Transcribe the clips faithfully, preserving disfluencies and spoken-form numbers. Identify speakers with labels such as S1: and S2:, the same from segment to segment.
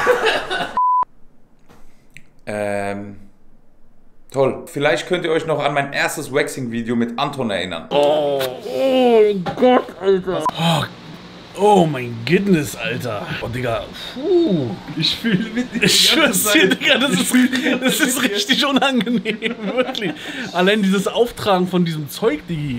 S1: ähm... Toll. Vielleicht könnt ihr euch noch an mein erstes Waxing-Video mit Anton erinnern.
S2: Oh, oh Gott, Alter. Oh, oh mein Goodness, Alter. Oh, Digga. Puh. Ich fühle mit dir. Ich schwör's dir, Digga, das ist, das ist richtig unangenehm. Wirklich. Allein dieses Auftragen von diesem Zeug, Digi.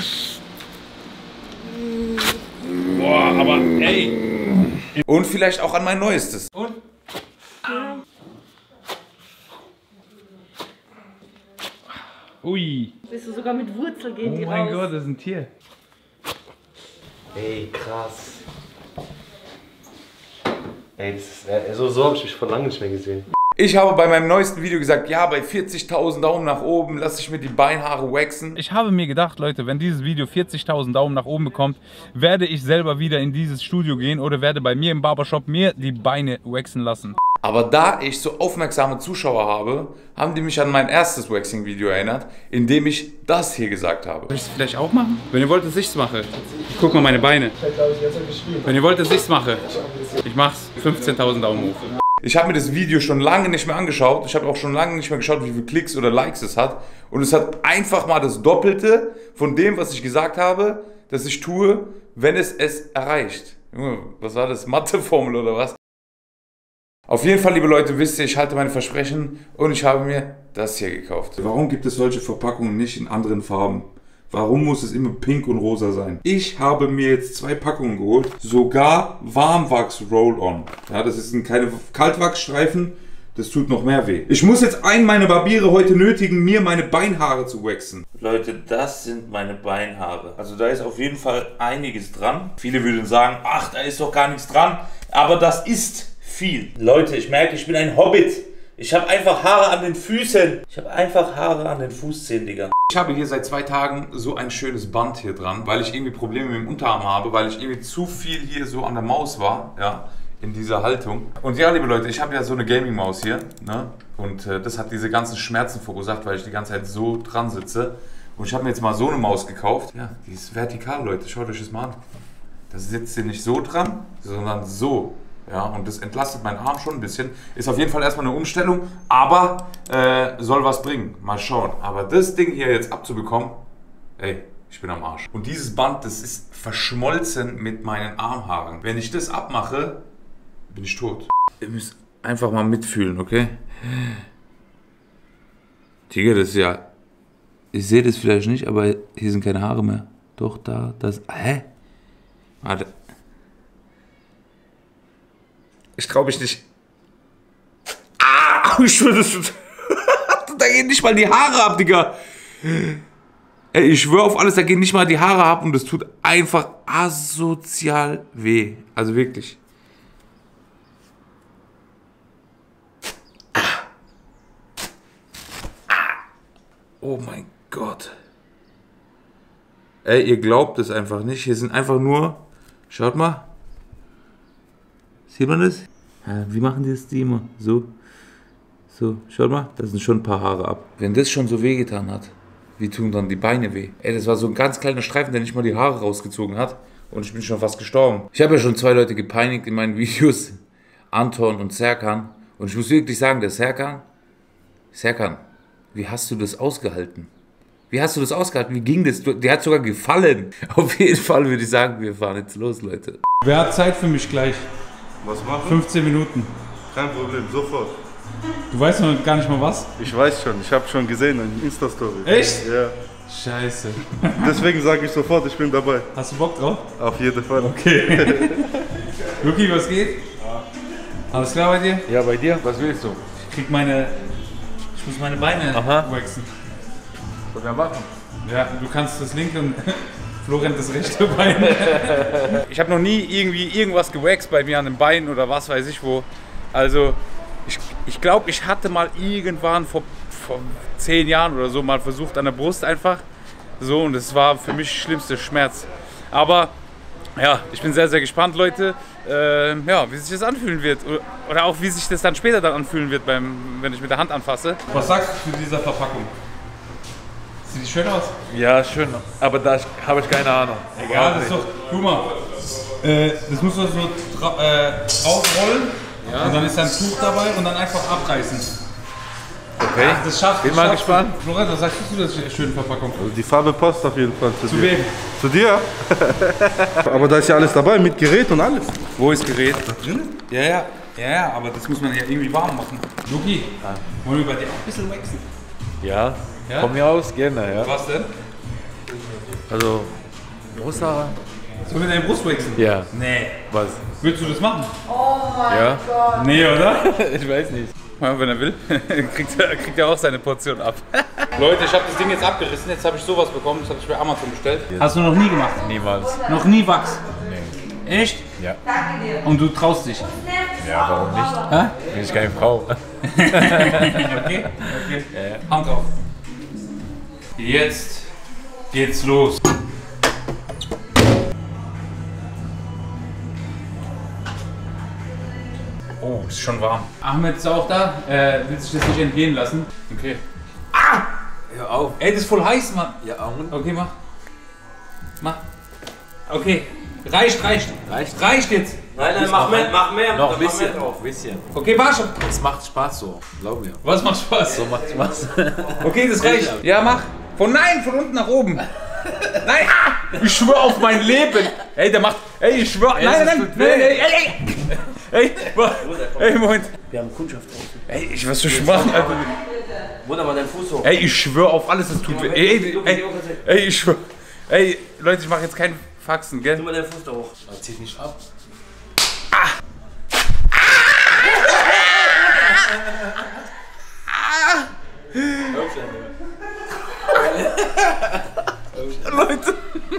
S2: Boah, aber ey.
S1: Und vielleicht auch an mein neuestes.
S2: Und? Ah. Ui.
S3: Siehst du, sogar mit Wurzel gehen
S2: oh
S3: die raus.
S2: Oh mein Gott, das ist ein Tier.
S4: Ey, krass. Ey, das ist, äh, so, so habe ich mich vor langem nicht mehr gesehen.
S1: Ich habe bei meinem neuesten Video gesagt, ja, bei vierzigtausend Daumen nach oben lasse ich mir die Beinhaare waxen.
S5: Ich habe mir gedacht, Leute, wenn dieses Video vierzigtausend Daumen nach oben bekommt, werde ich selber wieder in dieses Studio gehen oder werde bei mir im Barbershop mir die Beine waxen lassen.
S1: Aber da ich so aufmerksame Zuschauer habe, haben die mich an mein erstes Waxing-Video erinnert, in dem ich das hier gesagt habe.
S5: Soll ich es vielleicht auch machen? Wenn ihr wollt, dass ich es mache. Guck mal meine Beine. Wenn ihr wollt, dass ich es mache. Ich mach's. fünfzehntausend Daumen hoch.
S1: Ich habe mir das Video schon lange nicht mehr angeschaut. Ich habe auch schon lange nicht mehr geschaut, wie viele Klicks oder Likes es hat. Und es hat einfach mal das Doppelte von dem, was ich gesagt habe, dass ich tue, wenn es es erreicht. Junge, was war das? Matheformel oder was? Auf jeden Fall, liebe Leute, wisst ihr, ich halte meine Versprechen und ich habe mir das hier gekauft. Warum gibt es solche Verpackungen nicht in anderen Farben? Warum muss es immer pink und rosa sein? Ich habe mir jetzt zwei Packungen geholt, sogar Warmwachs Roll-On. Ja, das sind keine Kaltwachsstreifen, das tut noch mehr weh. Ich muss jetzt einen meiner Barbiere heute nötigen, mir meine Beinhaare zu waxen. Leute, das sind meine Beinhaare. Also da ist auf jeden Fall einiges dran. Viele würden sagen, ach, da ist doch gar nichts dran. Aber das ist viel. Leute, ich merke, ich bin ein Hobbit. Ich habe einfach Haare an den Füßen. Ich habe einfach Haare an den Fußzehen, Digga. Ich habe hier seit zwei Tagen so ein schönes Band hier dran, weil ich irgendwie Probleme mit dem Unterarm habe, weil ich irgendwie zu viel hier so an der Maus war, ja, in dieser Haltung. Und ja, liebe Leute, ich habe ja so eine Gaming-Maus hier, ne? Und äh, das hat diese ganzen Schmerzen verursacht, weil ich die ganze Zeit so dran sitze. Und ich habe mir jetzt mal so eine Maus gekauft. Ja, die ist vertikal, Leute. Schaut euch das mal an. Da sitzt sie nicht so dran, sondern so. Ja, und das entlastet meinen Arm schon ein bisschen. Ist auf jeden Fall erstmal eine Umstellung, aber äh, soll was bringen. Mal schauen. Aber das Ding hier jetzt abzubekommen, ey, ich bin am Arsch. Und dieses Band, das ist verschmolzen mit meinen Armhaaren. Wenn ich das abmache, bin ich tot. Ihr müsst einfach mal mitfühlen, okay? Digga, das ist ja... Ich sehe das vielleicht nicht, aber hier sind keine Haare mehr. Doch, da, das... Hä? Warte. Ich traue mich nicht. Ah, ich schwöre, das da gehen nicht mal die Haare ab, Digga. Ey, ich schwöre auf alles, da gehen nicht mal die Haare ab und das tut einfach asozial weh. Also wirklich. Ah. Ah. Oh mein Gott. Ey, ihr glaubt es einfach nicht. Hier sind einfach nur... Schaut mal. Sieht man das? Ja, wie machen die das die immer? So. So, schaut mal, da sind schon ein paar Haare ab. Wenn das schon so wehgetan hat, wie tun dann die Beine weh? Ey, das war so ein ganz kleiner Streifen, der nicht mal die Haare rausgezogen hat. Und ich bin schon fast gestorben. Ich habe ja schon zwei Leute gepeinigt in meinen Videos. Anton und Serkan. Und ich muss wirklich sagen, der Serkan, Serkan, wie hast du das ausgehalten? Wie hast du das ausgehalten? Wie ging das? Der hat sogar gefallen. Auf jeden Fall würde ich sagen, wir fahren jetzt los, Leute.
S5: Wer hat Zeit für mich gleich?
S6: Was machen?
S5: fünfzehn Minuten.
S6: Kein Problem, sofort.
S5: Du weißt noch gar nicht mal was?
S6: Ich weiß schon, ich habe schon gesehen in Insta-Story.
S5: Echt?
S6: Ja.
S5: Scheiße.
S6: Deswegen sage ich sofort, ich bin dabei.
S5: Hast du Bock drauf?
S6: Auf jeden Fall.
S5: Okay. Luki, was geht? Ja. Alles klar bei dir?
S4: Ja, bei dir? Was willst du?
S5: Ich krieg meine... Ich muss meine Beine waxen.
S4: Was wir machen?
S5: Ja, du kannst das linke und Florent das rechte Bein. Ich habe noch nie irgendwie irgendwas gewaxt bei mir an den Beinen oder was weiß ich wo. Also ich, ich glaube, ich hatte mal irgendwann vor, vor zehn Jahren oder so mal versucht an der Brust einfach. So, und das war für mich schlimmster Schmerz. Aber ja, ich bin sehr, sehr gespannt, Leute, äh, ja, wie sich das anfühlen wird. Oder auch wie sich das dann später dann anfühlen wird, beim, wenn ich mit der Hand anfasse. Was sagst du zu dieser Verpackung? Sieht die schön aus?
S4: Ja, schön, aber da habe ich keine Ahnung.
S5: Egal, das ist doch, guck mal, äh, das musst du so dra äh, draufrollen Ja. Und dann ist da ein Tuch dabei und dann einfach abreißen.
S4: Okay.
S5: Ach, das schafft.
S4: Bin
S5: das
S4: mal
S5: schafft.
S4: gespannt.
S5: Florian, was sagst du zu der schönen Verpackung?
S6: Also die Farbe passt auf jeden Fall zu,
S5: Zu
S6: dir.
S5: wem?
S6: Zu dir? Aber da ist ja alles dabei, mit Gerät und alles.
S5: Wo ist Gerät? Da drin? Ja, ja. Ja, ja, aber das muss man ja irgendwie warm machen. Luki, ja. Wollen wir bei dir auch ein bisschen wachsen?
S4: Ja,
S5: Ja?
S4: von mir aus gerne, ja.
S5: Was denn?
S4: Also, Brusthaare?
S5: Sollen wir deine Brust wachsen?
S4: Ja.
S5: Nee.
S4: Was?
S5: Willst du das machen?
S4: Ja?
S5: Nee, oder?
S4: Ich weiß nicht.
S5: Ja, wenn er will, kriegt er, kriegt er auch seine Portion ab. Leute, ich habe das Ding jetzt abgerissen. Jetzt habe ich sowas bekommen. Das habe ich bei Amazon bestellt. Hast du noch nie gemacht?
S4: Niemals.
S5: Noch nie Wachs?
S4: Nee.
S5: Echt?
S4: Ja.
S5: Und du traust dich?
S4: Ja, warum nicht?
S5: Hä?
S4: Bin ich keine Frau.
S5: Okay, okay. Ja. Hand drauf. Jetzt geht's los. Oh, ist schon warm. Ahmed ist auch da. Äh, will sich das nicht entgehen lassen. Okay. Ah!
S4: Hör auf.
S5: Ey, das ist voll heiß, Mann.
S4: Ja, und?
S5: Okay, mach. Mach. Okay. Reicht, reicht.
S4: Reicht?
S5: Reicht jetzt.
S3: Nein, nein, mach mehr, mach mehr.
S4: Noch ein
S3: mach
S4: bisschen.
S3: mehr drauf.
S4: Ein bisschen.
S5: Okay, war schon.
S4: Es macht Spaß so, glaub mir.
S5: Was macht Spaß?
S4: So macht Spaß.
S5: Okay, das reicht. Ja, mach. Von nein, von unten nach oben. Nein, ah! Ich schwöre auf mein Leben. Ey, der macht. Ey, ich schwöre. Nein, nein, nein, nein, nein, ey, ey. Ey, ey, Moment.
S3: Wir haben Kundschaft draußen.
S5: Ey, ich was soll ich machen, Alter?
S3: Bruder, mal deinen Fuß hoch.
S5: Ey, ich schwöre auf alles, das tut weh. Ey, ey, ey, ey, ich schwöre. Ey, Leute, ich mache jetzt keinen Faxen, gell?
S3: Tu mal deinen Fuß da hoch.
S4: Zieh nicht ab.
S5: Leute.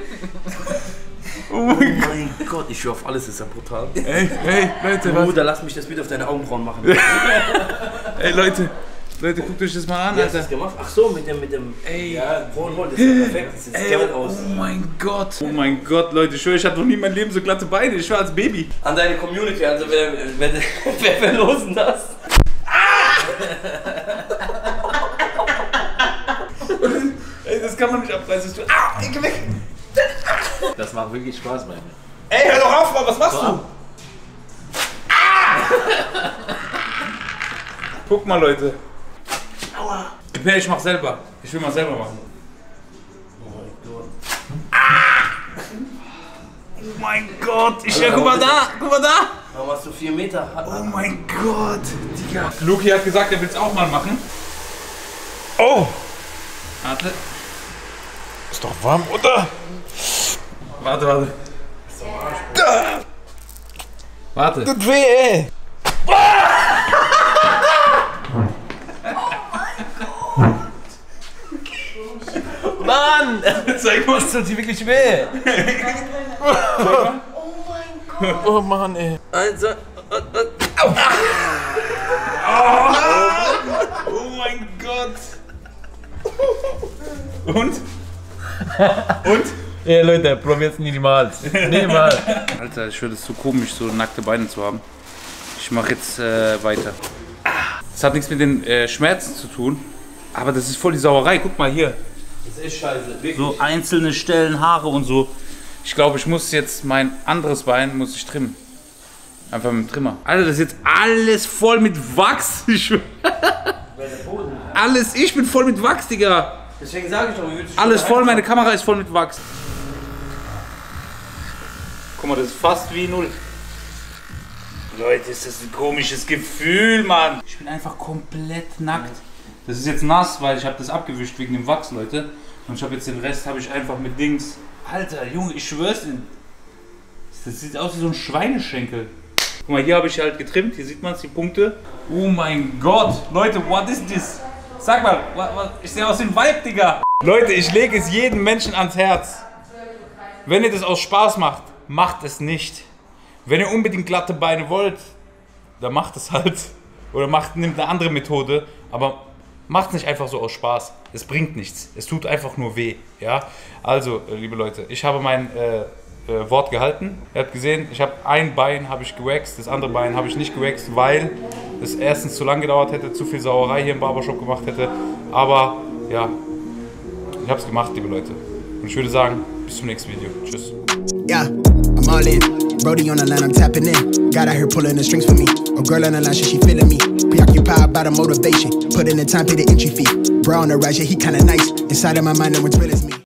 S3: Oh mein Gott, ich schwör auf alles, ist ja brutal.
S5: Ey, ey, Leute, was?
S3: Bruder, lass mich das Bild auf deine Augenbrauen machen.
S5: Ey, Leute. Leute, guckt euch das mal an,
S3: Wie hast du
S5: Alter.
S3: das gemacht? Ach so, mit dem, mit dem
S5: Ey.
S3: ja, Frauenroll, das ist ja perfekt, das sieht
S5: Ey,
S3: geil aus.
S5: oh mein Gott. Oh mein Gott, Leute, ich schwöre, ich hatte noch nie in meinem Leben so glatte Beine. Ich war als Baby.
S3: An deine Community, also wer, wer, wer verlosen das?
S5: Ey, das kann man nicht abreißen. Du, ah, ich geh weg.
S4: Das macht wirklich Spaß bei mir.
S5: Ey, hör doch auf, Mann, was machst du? Ah! Guck mal, Leute. Aua. Ich mach selber. Ich will mal selber machen.
S3: Oh mein Gott.
S5: Ah! Oh mein Gott. Ich ja, guck mal da. Guck mal da.
S3: Warum hast du vier Meter?
S5: Oh mein Gott. Digga. Luki hat gesagt, er will es auch mal machen. Oh. Warte.
S4: Ist doch warm, oder?
S5: Warte, warte. Da. Warte.
S4: Tut weh, ey.
S3: Mann!
S5: Zeig mal.
S4: Das tut dir wirklich weh. Oh Mann, ey.
S3: Also,
S5: Oh mein Gott. Und? Und?
S4: Ey Leute, probiert's niemals. Niemals.
S5: Alter, ich finde es so komisch, so nackte Beine zu haben. Ich mache jetzt äh, weiter. Das hat nichts mit den äh, Schmerzen zu tun, aber das ist voll die Sauerei. Guck mal hier.
S3: das ist scheiße, wirklich.
S5: So einzelne Stellen, Haare und so. Ich glaube, ich muss jetzt mein anderes Bein muss ich trimmen. Einfach mit dem Trimmer. Alter, das ist jetzt alles voll mit Wachs. Ich, alles, ich bin voll mit Wachs, Digga.
S3: Deswegen sage ich doch, wie willst du
S5: Alles voll, meine Kamera ist voll mit Wachs. Guck mal, das ist fast wie null. Leute, ist das ein komisches Gefühl, Mann. Ich bin einfach komplett nackt. Das ist jetzt nass, weil ich habe das abgewischt wegen dem Wachs, Leute. Und ich habe jetzt den Rest habe ich einfach mit Dings. Alter, Junge, ich schwör's dir. Das sieht aus wie so ein Schweineschenkel. Guck mal, hier habe ich halt getrimmt. Hier sieht man es, die Punkte. Oh mein Gott. Leute, what is this? Sag mal, what, what? Ich sehe aus wie ein Weib, Digga. Leute, ich lege es jedem Menschen ans Herz. Wenn ihr das aus Spaß macht, macht es nicht. Wenn ihr unbedingt glatte Beine wollt, dann macht es halt. Oder macht, nimmt eine andere Methode. Aber macht es nicht einfach so aus Spaß. Es bringt nichts. Es tut einfach nur weh. Ja? Also, liebe Leute, ich habe mein äh, äh, Wort gehalten. Ihr habt gesehen, ich habe ein Bein habe ich gewaxt, das andere Bein habe ich nicht gewaxt, weil es erstens zu lang gedauert hätte, zu viel Sauerei hier im Barbershop gemacht hätte. Aber ja, ich habe es gemacht, liebe Leute. Und ich würde sagen, bis zum nächsten Video. Tschüss.
S7: Yeah, I'm all in. Brody on the line, I'm tapping in. God out here pulling the strings for me. A girl on the line, she feeling me. Preoccupied by the motivation. Put in the time, pay the entry fee. Bro on the rise, yeah, he kinda nice. Inside of my mind, no one's real as me.